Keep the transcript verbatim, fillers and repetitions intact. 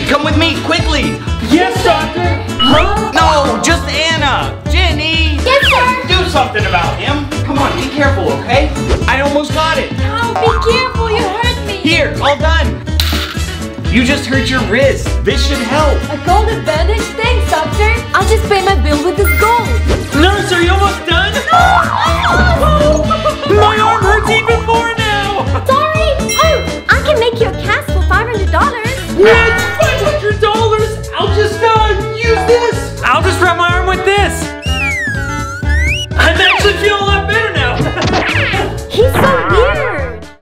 come with me, quickly. Yes, doctor. Huh? No, just Anna. Jenny. Yes, sir. Do something about him. Come on, be careful, okay? I almost got it. Oh, be careful, you hurt me. Here, all done. You just hurt your wrist. This should help. A golden bandage? Thanks, doctor. I'll just pay my bill with this gold.